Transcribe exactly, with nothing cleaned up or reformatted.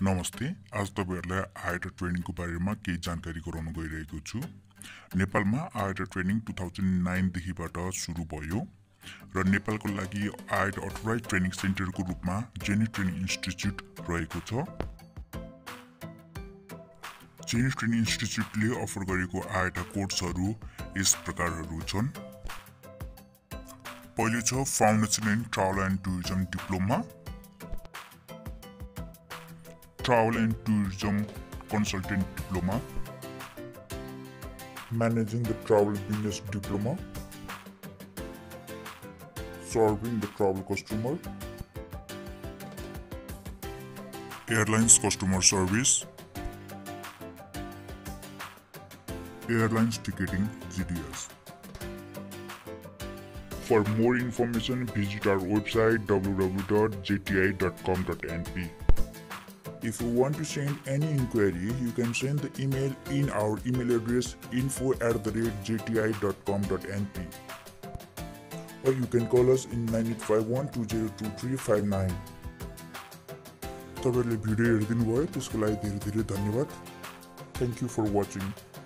नमस्ते, आज तपाईहरुलाई आईआईटी ट्रेनिङको बारेमा केही जानकारी गराउन गइरहेको छु। नेपालमा आईआईटी ट्रेनिङ दुई हजार नौ देखिबाट सुरु भयो र नेपालको लागि आईआईटी अथोराइज ट्रेनिङ सेन्टरको रूपमा जेनी ट्रेनिङ इन्स्टिट्युट रहेको छ। जेनी ट्रेनिङ इन्स्टिट्युटले अफर गरेको आईआईटी कोर्सहरू यस प्रकारहरू छन्। पहिलो छ foundation in travel and tourism diploma, Travel and Tourism Consultant Diploma, Managing the Travel Business Diploma, Serving the Travel Customer, Airlines Customer Service, Airlines Ticketing G D S. For more information, visit our website w w w dot j t i dot com dot n p. If you want to send any inquiry, you can send the email in our email address info at the rate j t i dot com dot n p, or you can call us in nine eight five one two zero two three five nine. तपाईहरुले video हेरिदिनु भयो त्यसको लागि धेरै धेरै धन्यवाद। Thank you for watching.